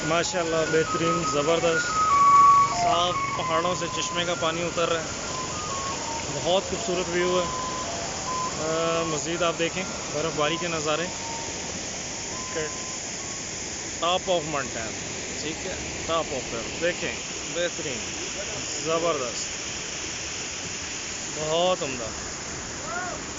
माशाल्लाह बेहतरीन ज़बरदस्त साफ पहाड़ों से चश्मे का पानी उतर रहा है। बहुत खूबसूरत व्यू है। मज़ीद आप देखें बर्फ़बारी के नज़ारे, टॉप ऑफ माउंटेन, ठीक है, टॉप ऑफ बर्फ देखें, बेहतरीन ज़बरदस्त, बहुत उम्दा।